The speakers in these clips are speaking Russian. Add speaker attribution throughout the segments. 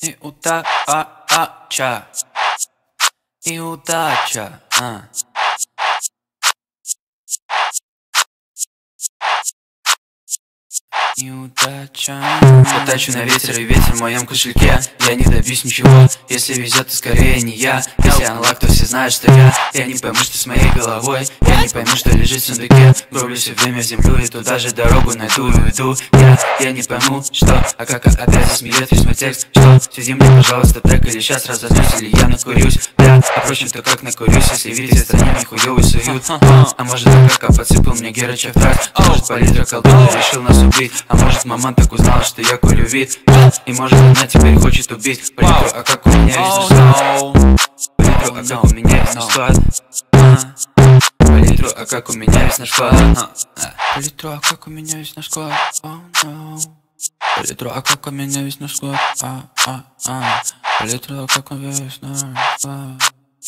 Speaker 1: Неудача, неудача, неудача. Потачу на ветер, и ветер в моем кошельке. Я не добьюсь ничего, если везет, то скорее не я. Если анлак, то все знают, что я не пойму, что с моей головой. Я не пойму, что лежит в сундуке. Гроблю все время в землю, и туда же дорогу найду и уйду. Я не пойму, что, а как опять засмеет весь мой текст. Что, сведи мне, пожалуйста, трек, или сейчас разозлюсь, или я накурюсь. А впрочем-то как накурюсь, если видите за ними хуёвый суют. А может, как подсыпал мне Герычев трак. А может, палитра колдун решил нас убить. А может, маман так узнала, что я курю вид. И может, она теперь хочет убить. Палитру, а как у меня весь наш склад. Палитру, а как у меня весь наш склад. Палитру, а как у меня весь наш склад. Палитру, а как у меня весь наш склад. Палитру, а как у меня весь наш склад. Палитру, а как у меня весь наш склад.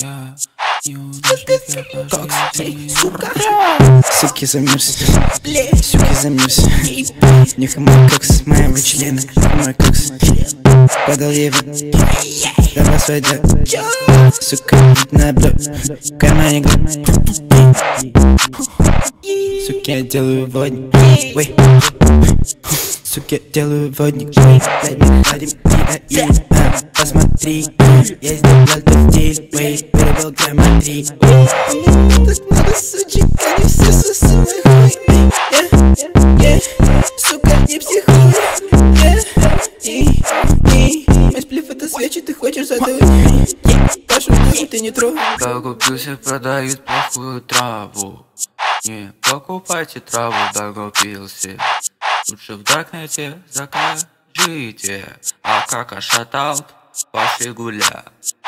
Speaker 2: Сука, суки замерз, суки замерз. Нюхай мой кокс, моего члена, мой кокс. Подал Еве, давай свой дел. Сука, на блок, в кармане глок. Суки, я делаю водник, суки, я делаю водник. Посмотри, я сделал тот стиль, вырубил грамма 3. Так много сучек, они все сосут мой хуй. Сука, не психуй. Мой сплив это свечи, ты хочешь задуть. Пашу, ты не трогай.
Speaker 1: Долгопился, продают плохую траву. Не покупайте траву, долгопился. Лучше в Даркнете закажите. А как шатаут, пошли гулять.